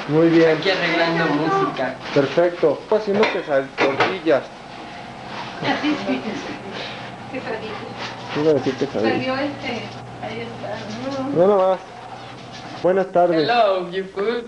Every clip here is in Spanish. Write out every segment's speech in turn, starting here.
Muy bien. Aquí arreglando música. Perfecto. Estoy haciendo tortillas. Así sí. Quesadillas. Iba a decir quesadillas. Salió ahí está. No, nada más. Buenas tardes. Hello, you food.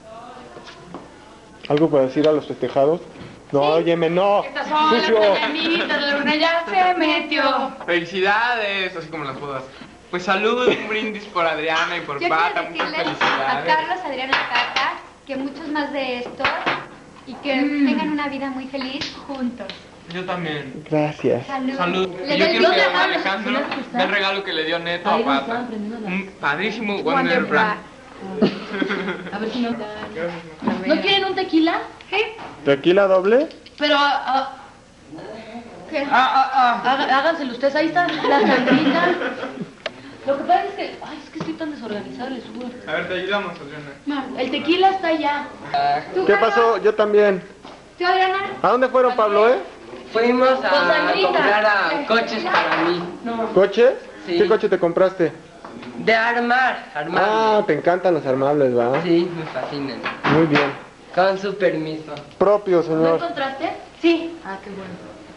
¿Algo para decir a los festejados? No, óyeme, no. Estas son las Sucio. mañanitas, la luna ya se metió. Felicidades, así como las bodas. Pues salud, un brindis por Adriana y por Yo Pata, quiero muchas decirles a felicidades. Carlos, Adriana y Cata que muchos más de estos y que tengan una vida muy feliz juntos. Yo también. Gracias. Salud. Salud. Le Y yo doy quiero un que regalo. Alejandro ve el regalo que le dio Neto a Pata. Un padrísimo Wonder Bra. A ver si no. ¿No quieren un tequila? ¿Sí? ¿Tequila doble? Pero ¿Qué? háganselo ustedes, ahí está la sandrita. Lo que pasa es que, es que estoy tan desorganizada, les juro. A ver, te ayudamos, Adriana. El tequila está allá. ¿Tú, ¿Qué Carlos? pasó? Yo también. ¿Tú, Adriana? ¿A dónde fueron, Pablo, Fuimos Con a Sandrita. comprar coches para mí. ¿Coche? Sí. ¿Qué coche te compraste? De armar. Ah, te encantan los armables, ¿va? Sí, me fascinan. Muy bien. Con su permiso. Propio, ¿No señor. encontraste? Sí. Ah, qué bueno.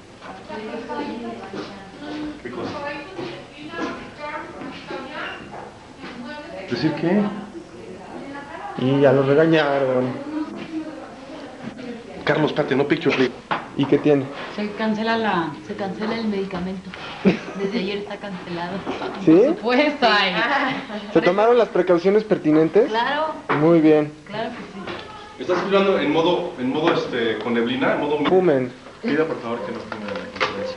¿Decir qué? Y ya lo regañaron. Carlos, espérate, no picture, please. ¿Y qué tiene? Se cancela el medicamento. Desde ayer está cancelado. ¿Sí? Pues ay. ¿Se tomaron las precauciones pertinentes? Claro, Muy bien. claro que sí. ¿Estás hablando en modo con neblina? En modo... Fumen. Pida por favor que no fumen en la conferencia.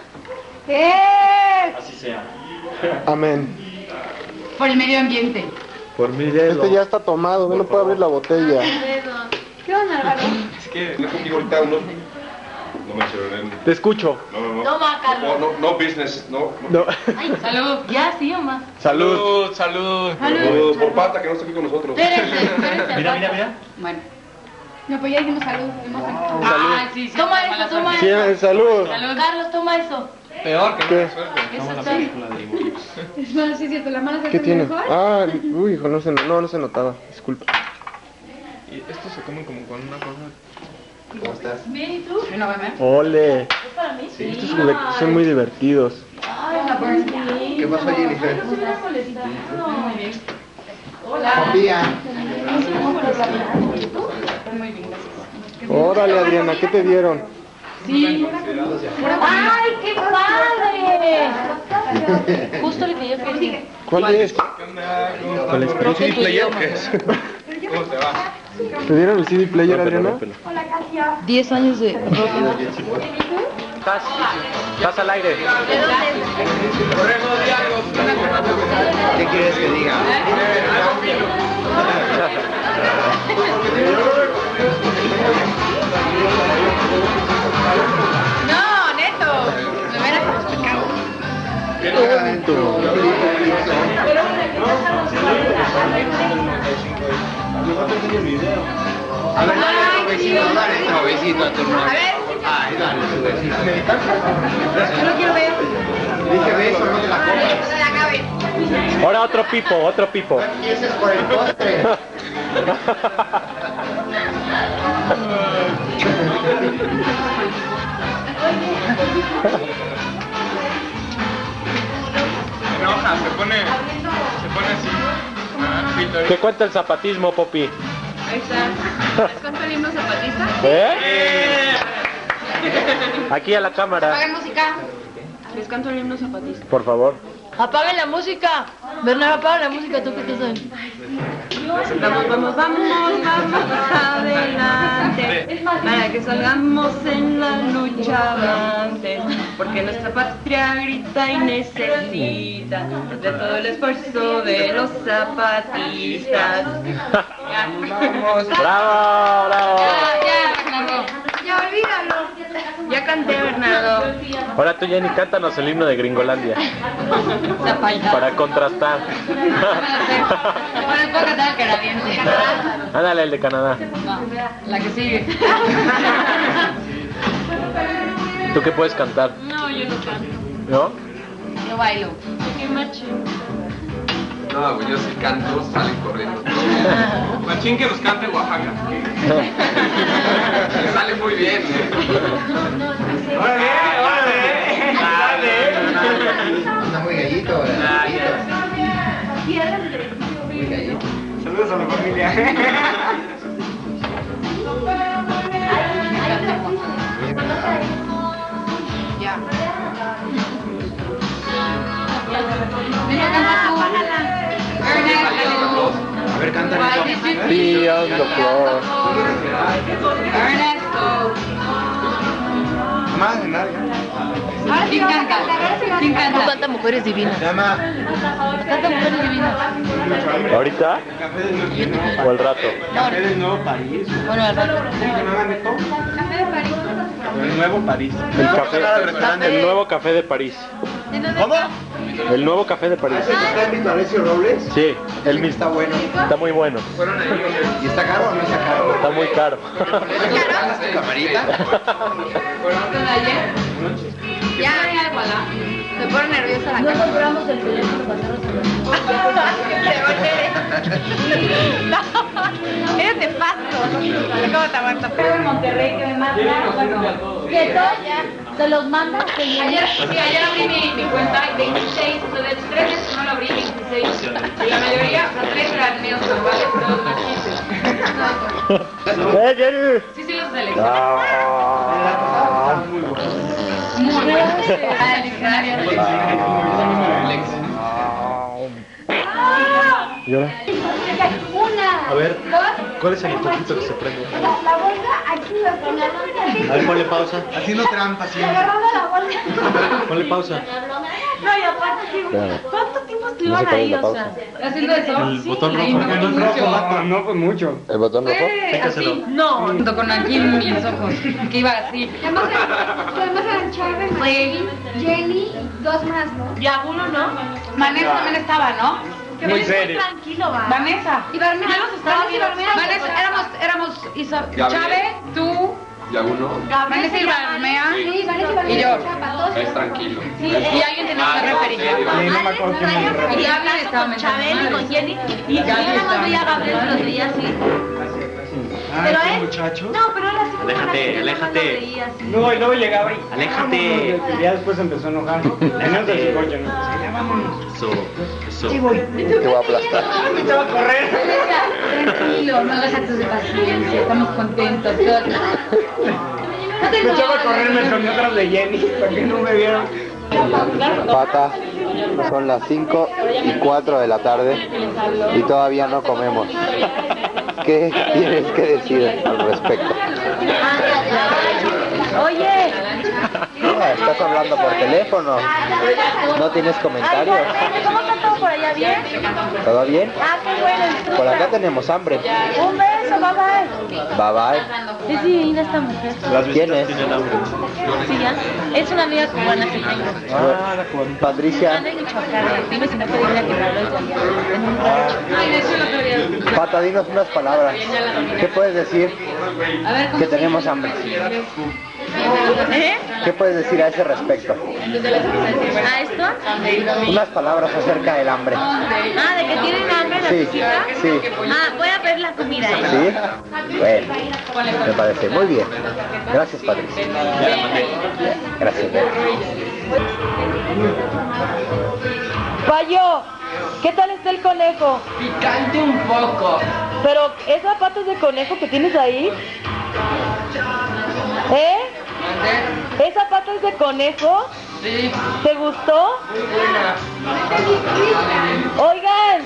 Así sea. Amén. Por el medio ambiente. Por mi dedo. Este ya está tomado, no puede abrir la botella. ¿Qué onda, Álvaro? Es que le conmigo ahorita uno... No me hicieron Te escucho. No. Toma, Carlos. No business, no. No. Ay, salud. Ya, sí, o más. Salud. Salud. Saludos por Pata, que no está aquí con nosotros. Espérense. Mira. Bueno. No, pues ya dijimos salud. Hemos sacado. Ah, sí, sí. Toma eso, toma Sí, eso. salud. Carlos, toma eso. Peor que ¿Qué? mala suerte. Eso está. Es más, sí es cierto, la mala se ¿Qué hace tiene? mejor. Ah, uy, hijo, no se notaba. Disculpa. Y estos se comen como con una cosa. ¿Cómo estás? Bien, ¿y tú? Ole. ¿Es para mí? Sí. Estos son muy divertidos. Ay, la Bernie. ¿Qué pasó, Jennifer? Muy bien. Hola. Confía. Muy bien, gracias. Órale, Adriana, ¿qué te dieron? Sí. ¡Ay, qué padre! Justo lo que yo quería. ¿Cuál es? ¿Qué onda? ¿Cómo ¿Cuál es? estás? ¿Un CD player o qué es? ¿Cómo te va? ¿Te dieron el CD player, Adriana? Hola, Kasia. 10 años de rock. Estás al aire. Corremos diálogos. ¿Qué quieres que diga? No, neto. Me verás a los pecados. A ver, dale tu besito, dale tu besito a tu hermano. A ver. Ay, dale tu besito. Yo lo quiero ver. Dije beso, no te la comas. No se la acabe. Ahora otro pipo. Y ese es por el postre. Se enoja, se pone así. Ah, Víctor. ¿Qué cuenta el zapatismo, Popi? Ahí está. ¿Les cuento el himno zapatista? ¿Eh? Aquí a la cámara, Apaguen música. Les canto el himno zapatista. por favor. ¡Apaguen la música! Bernardo, apaga la música, ¿tú qué te sabes? Vamos adelante, para que salgamos en la lucha avante, porque nuestra patria grita y necesita de todo el esfuerzo de los zapatistas. Vamos. ¡Bravo, bravo! Ya, Bernardo. Ya, olvídalo. Ya canté, Bernardo. Ahora tú, Jenny, cántanos el himno de Gringolandia. Para contrastar. Bueno, puedo cantar el canadiense. Ándale, el de Canadá. No, la que sigue. ¿Tú qué puedes cantar? No, yo no canto. ¿No? Yo bailo. Qué macho. No, güey, yo sí canto, salen corriendo. Machín que nos cante Oaxaca. Me sale muy bien, ¡Órale, órale! Anda muy gallito, muy gallito. Saludos a la familia. Ya. A ver, cántale. Beyond the floor. Ernesto. Más de nadie. ¿Quién canta? ¿Quién canta? Canta Mujeres Divinas. Llama. Canta Mujeres Divinas. ¿Ahorita? ¿O al rato? Café del Nuevo París. Bueno, al rato. Café de París. El Nuevo París. El nuevo café de París. ¿Cómo? El nuevo café de París. ¿Está en Alessio Robles? Sí, el mismo. Está bueno. Está muy bueno. Fueron ahí. ¿Y está caro o no está caro? Está muy caro. ¿Cantas tu camarita? ¿Con ayer? Ya, ya, voilà. Me pone nerviosa la No cara. compramos el teléfono para Eres nefasto. ¿Cómo te aguanto? Pero en Monterrey que me manda, bueno, que todos se los manda. Ayer abrí mi cuenta y 26, o sea, de 3 meses no lo abrí, 26. Y la mayoría, los 3 eran míos normales, pero los demás Jenny! sí, los seleccioné. Ah. Muy buenos. ¿Y ahora? Una. A ver, dos, ¿cuál es el foquito que se prende? la bolsa aquí, la bolsa aquí. A ver, ponle pausa. Haciendo trampa siempre. Agarrando la bolsa. Ponle pausa. No, y aparte, Claro. ¿cuánto tiempo No estuvieron sé cuál es ahí? la O pausa. sea, Haciendo eso. El botón Ahí rojo. no fue mucho. No fue mucho. ¿El botón rojo? Así. no. Junto con aquí en mis ojos. Que iba así. Además eran Chávez, Martín, Jenny y dos más, ¿no? Y alguno no. Vanessa también estaba, ¿no? Muy serio. Tranquilo, va. Vanessa. Y Barmera. Yo los estaba viendo. Vanessa, éramos Gabriel. Chávez, tú, Y alguno. Vanessa y Barmea. Sí, Vanessa y Barmera. Y yo. Zapatos. Es tranquilo. Y alguien tenía que referir. Sí, no me acuerdo quién me Y Gabriel estaba con Chabel y con Jenny. Y yo Gabriel nada más estaba veía a Gabriel, los veía así. Pero él, muchachos. no, pero él así como Aléjate, la gente, nada más lo aléjate. veía así. No, y luego llegaba y... Aléjate. Y ya después empezó a enojar. Veníamos de su coche, ¿no? Ya vámonos. Eso, eso. Sí, voy. Te voy a aplastar. Me echaba a correr. Tranquilo, no hagas actos de paciencia, estamos contentos. Todos. Me echaba a correr, me escondí atrás de Jenny, para que no me vieran. Pata, son las 5:04 de la tarde y todavía no comemos. ¿Qué tienes que decir al respecto? Oye, ¿Estás hablando por teléfono? ¿No tienes comentarios? ¿cómo está todo por allá? ¿Bien? ¿Todo bien? Ah, qué bueno. Por acá tenemos hambre. Un beso, bye bye. Bye bye. Es divina esta mujer. ¿Quién es? Sí, ya. Es una amiga cubana que tengo. Patricia. Anda en Michoacán. Dime si no puede ir a quemarlo en un rancho. Ay, de eso lo quería. Pata, dinos unas palabras. ¿Qué puedes decir? A ver, ¿cómo Que se tenemos dice? hambre. ¿Eh? ¿Qué puedes decir a ese respecto? ¿A esto? Unas palabras acerca del hambre. Ah, de que tienen hambre la Sí, visita. sí. Ah, voy a ver la comida. ¿Eh? ¿Sí? Bueno, me parece muy bien. Gracias, Patricia. Gracias. Payo, ¿qué tal está el conejo? Picante un poco. Pero esas patas de conejo que tienes ahí, ¿eh? ¿Esa pata es de conejo? Sí, ¿Te gustó? muy buena. Oigan,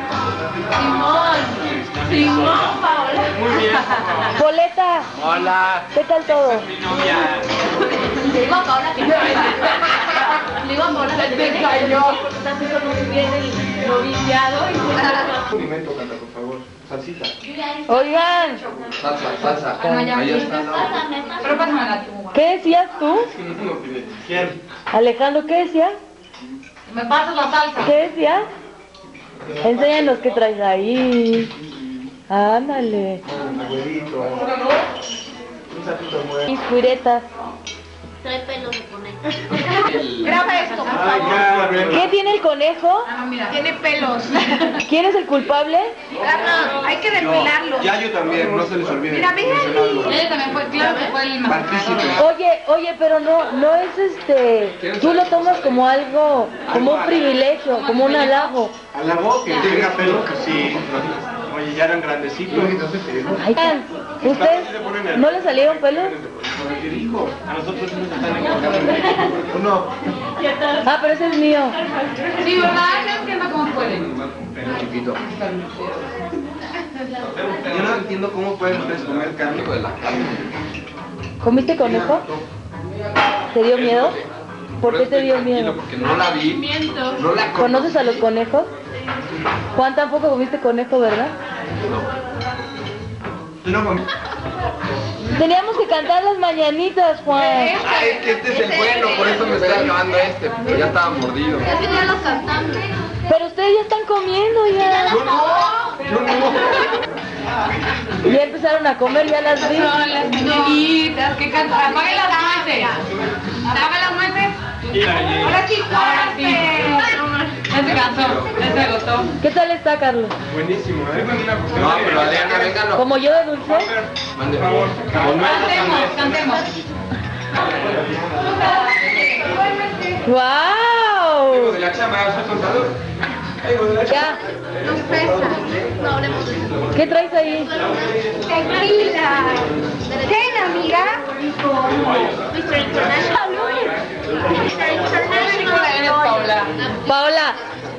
Simón, Paola. Muy bien. Poleta, Hola, ¿qué tal todo? mi novia. Le digo a Paola que no. Le digo a Paola que te cayó. Está haciendo muy bien el noviciado y Condimento, Cata, por favor. Salsita. Oigan, Salsa. Ahí está. Pero pásame la tuba. ¿qué decías tú? ¿Quién? Alejandro, ¿qué decías? ¿Me pasas la salsa? ¿Qué decías? Enséñanos qué traes ahí. Ándale. Un huevito. Un sapito muerto. Mis curetas. Trae pelos de conejo. Graba esto, por favor. ¿Qué tiene el conejo? Tiene pelos. ¿Quién es el culpable? Carlos, hay que depilarlo. Yayo también, no se les olvide. Mira, ven. Ella también fue, claro que fue el masacrador. Oye, pero no es tú lo tomas como algo, como un privilegio, como un halago. Halago que tenga pelo, que sí. Oye, ya eran grandecitos. Ay, ¿ustedes no le salieron pelos? A nosotros nos están encontrando. Uno. Ah, pero ese es mío. Sí, ¿verdad? No entiendo cómo pueden. Chiquito. Yo no entiendo cómo pueden ustedes comer carne de la carne. ¿Comiste conejo? ¿Te dio miedo? ¿Por qué te dio miedo? Porque no la vi. No la ¿Conoces a los conejos? Juan, tampoco comiste conejo, ¿verdad? No comí. Teníamos que cantar las mañanitas, Juan. Ay, es que este es el bueno, por eso me estoy acabando este, porque ya estaba mordido. Así ya los cantamos. Pero ustedes ya están comiendo ya. Yo no. Ya empezaron a comer, ya las vi. Son las mañanitas que cantan. Apaguen las nueces. Apaguen las nueces. Ahora sí, ya se cansó, ya se agotó. ¿Qué tal está, Carlos? Buenísimo, ¿eh? No, pero Adriana, vénganos. ¿Como yo de dulce? Mande, por favor. Cantemos. ¡Wow! De la chama, soy contador. Ya. No hablemos de eso. ¿Qué traes ahí? Tequila. Ten, amiga. Mr. International. Mr. International. Eres Paula. Paola.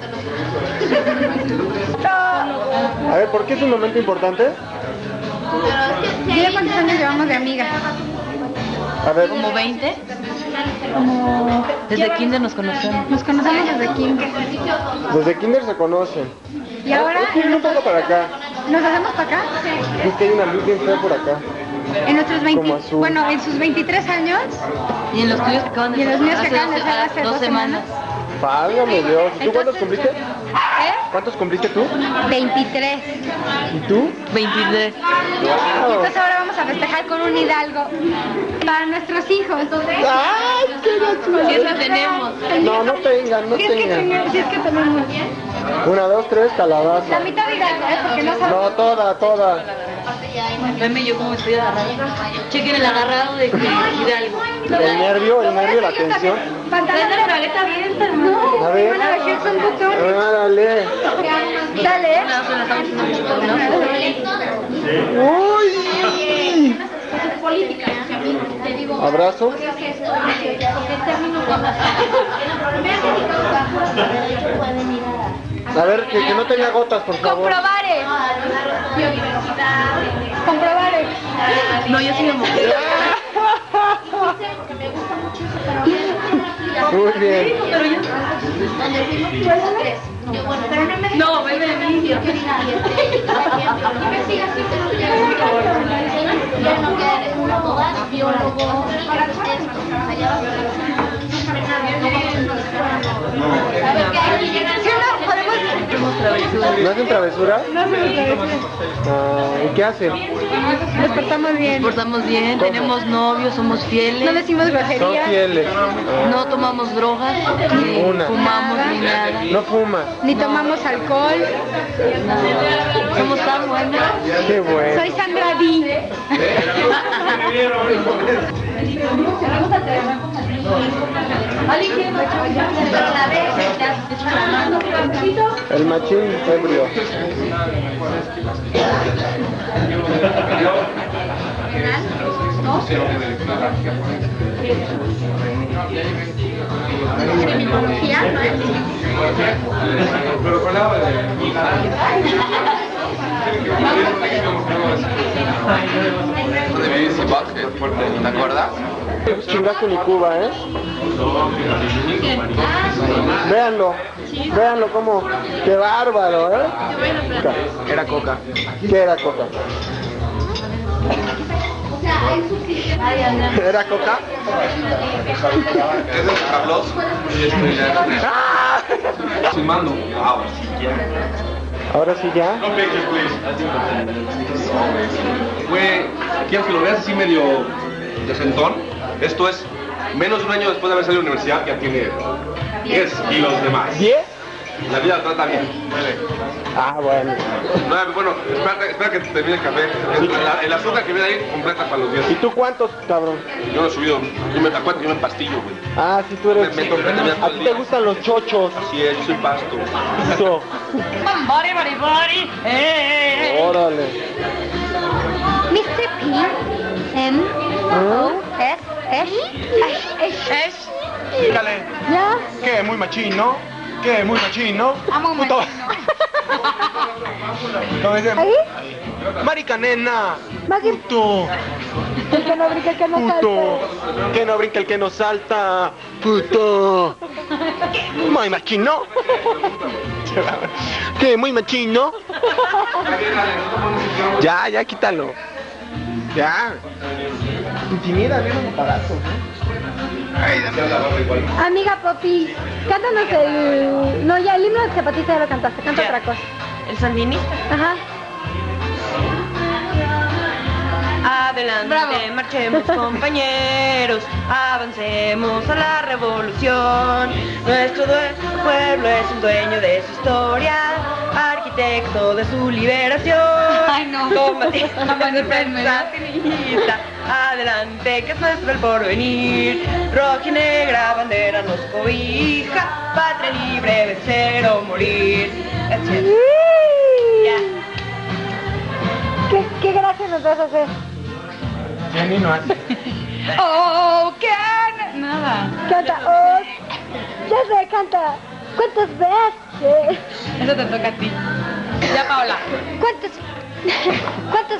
A ver, ¿por qué es un momento importante? Mira cuántos años llevamos de amiga. A ver, ¿Como 20? Desde kinder nos conocemos. Nos conocemos desde kinder. desde kinder se conocen. Y ahora Un poco para acá. nos hacemos para acá. Es que hay una luz bien fea por acá. En nuestros 20, Como azul. bueno, en sus 23 años. Y en los tuyos que acaban de Y en los míos que hace acaban de ser hace 2 semanas. Válgame Dios. ¿Tú cuántos cumpliste? ¿Eh? ¿Cuántos cumpliste tú? 23. ¿Y tú? 23. Y ¡Wow! entonces ahora vamos a festejar con un hidalgo para nuestros hijos. ¡Ay, qué gracioso! Si es que tenemos. No, no tengan, no Si es que tengan. tenemos, si es que tenemos. 1, 2, 3, calabaza. La mitad hidalgo, porque no sabemos. No, toda. Veme yo como estoy agarrado. Chequen el agarrado de Hidalgo. El nervio, la tensión. Pantalón de la maleta abierta, hermano. A ver. Van a bajar son botones. Dale. Dale. ¡Uy! Política, te digo. Abrazo. A ver, que no tenga gotas, por favor. Comprobare. Comprobare. No, yo sí me mojé. Muy bien. No, bebé de mí. ¿No hacen travesura? No hacen travesura. ¿Y qué hacen? Nos portamos bien. Nos portamos bien, tenemos novios, somos No fieles, decimos Son groserías. fieles. no tomamos drogas, ni Una. fumamos ni nada. No fumas. Ni tomamos alcohol. Somos tan buenos. Qué bueno. Soy Sandra D. El machín ebrio. ¿Te acuerdas? Chingaste mi Cuba, ¿eh? Véanlo como, qué bárbaro, ¿eh? Era coca. ¿Qué era coca? ¿Era coca? ¿Es de Carlos? Filmando. Ahora sí ya. Güey, ¿quieres que lo veas así medio decentón? Esto es menos de un año después de haber salido de la universidad, ya tiene 10 y los demás. ¿10? La vida trata bien. Ah, bueno. No, bueno, espera que termine el café. El azúcar que viene ahí completa para los 10. ¿Y tú cuántos, cabrón? Yo no he subido. Acuérdate que yo me empastillo, güey. Ah, sí, tú eres... Me tomo ¿A ti te gustan los chochos? Así es, yo soy pasto. Eso. Bari. Órale. Mr. P. M. O. S. Dígale. ¿Ya? ¿Qué? Muy machín, ¿no? ¿Qué? Muy machín, ¿no? Amo Puto. ¿Cómo dice? ¿Ahí? Marica nena. Maggie. Puto. El que no brinca, el que no Puto. salta. Que no brinca el que no salta. Puto. Muy machín, ¿no? ¿Qué? Muy machín, ¿no? Ya, quítalo. Ya. Intimida, bien un aparato, ¿no? Amiga Poppy, cántanos el... No, ya, el himno de Zapatista ya lo cantaste, canta Ya. otra cosa. El sandinista. Ajá. Adelante, Bravo. marchemos compañeros, avancemos a la revolución. Nuestro pueblo es un dueño de su historia, arquitecto de su liberación. Ay, no. Sandinista, adelante, que es nuestro el porvenir. Roja y negra bandera nos cobija, patria libre de ser o morir. Gracias. Ya. ¿Qué gracia nos vas a hacer? Jenny no hace. Oh, ¿qué? Nada. Canta, oh, ya sé, canta. ¿Cuántas veces? Eso te toca a ti. Ya, Paola. ¿Cuántas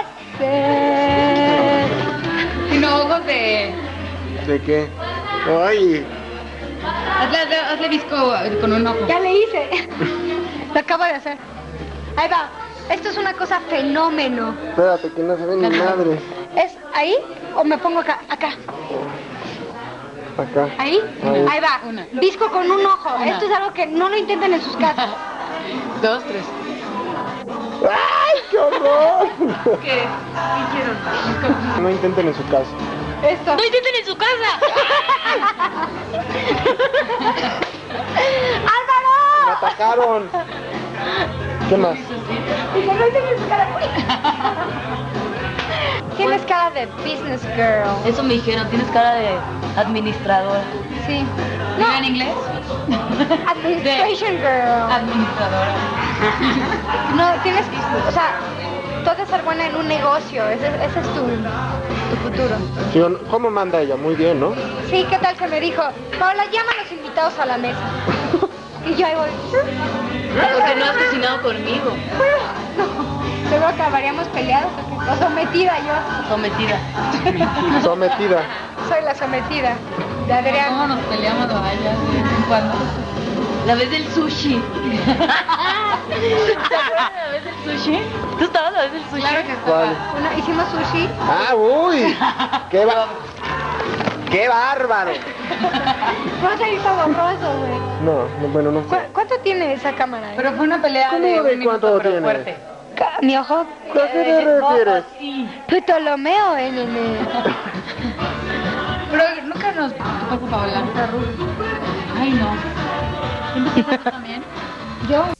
veces? Y no, ojos de... ¿De qué? Ay. Hazle disco con un ojo. Ya le hice. Lo acabo de hacer. Ahí va. Esto es una cosa fenómeno. Espérate, que no se ve ni madre. ¿Es ahí o me pongo acá? Acá. Acá. ¿Ahí? Ahí va. Una. Disco con un ojo. Una. Esto es algo que no lo intenten en sus casas. 2, 3. ¡Ay, qué horror! ¿Qué? No intenten en su casa. Esto. ¡No intenten en su casa! ¡Me ¡Álvaro! atacaron! ¿Qué más? Y que no intenten su cara. Tienes cara de business girl. Eso me dijeron, tienes cara de administradora. Sí. ¿No en inglés? Administration girl. Administradora. No, tienes, o sea, tú has de ser buena en un negocio, ese es tu futuro. Sí, ¿cómo manda ella? Muy bien, ¿no? Sí, ¿qué tal que me dijo? Paola, llama a los invitados a la mesa. Y yo ahí voy. Porque no has cocinado conmigo. No, seguro acabaríamos peleados o sometida yo. Sometida. Sometida. Soy la sometida de Adrián. ¿Cómo nos peleamos a ella de vez en cuando? La vez del sushi. ¿Te acuerdas de la vez del sushi? ¿Tú estabas la vez del sushi? Claro que ¿Cuál? estaba. Hicimos sushi. ¡Ah, uy! ¡Qué bárbaro! Va a salir todo borroso, güey. No, bueno, no sé. ¿Cuánto tiene esa cámara? Pero fue una pelea ¿Cómo de de un minuto, cuánto pero tiene? fuerte. ¿Mi ojo? ¿A qué te refieres? Ptolomeo, nene. Pero nunca nos tocó Paola. Ay, no. ¿Siempre te también? Yo.